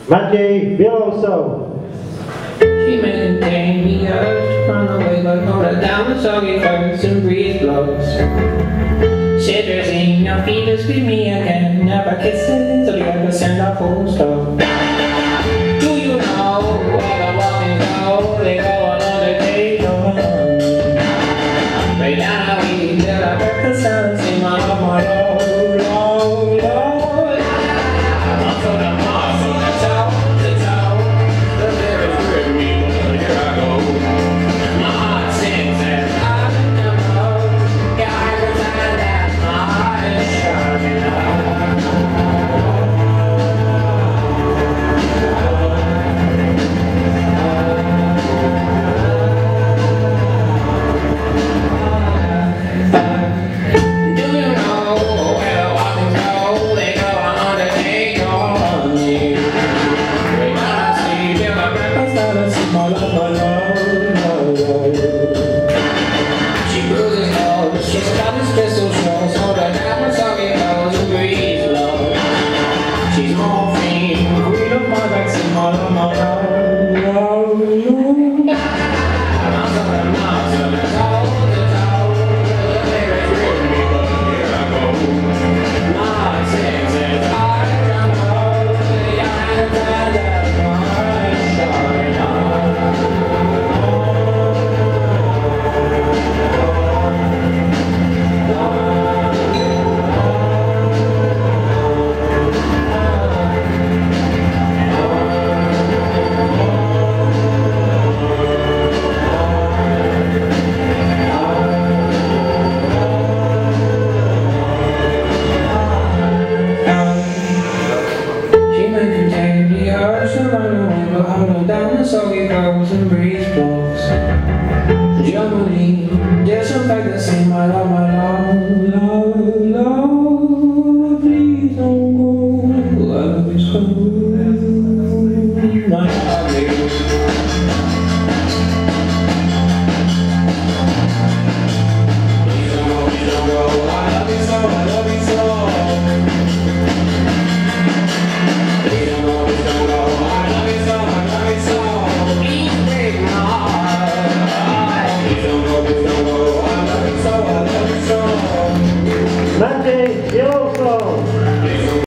Maciej Wieloso. She may contain the urge to run away, but hold her down the soggy currents and breeze blows. Shivers in your feet to squeeze me again. Never kisses, so you ever send a full stop. Do you know where the walking go? They go another day on. Right now we build a breakfast and see my low, low, low. I'm so the moss on the top, the top. The lyrics with me, but here I go. My heart sings as I come up. Yeah, I realize that my heart is shining down the soggy curls and breeze blows. Jungle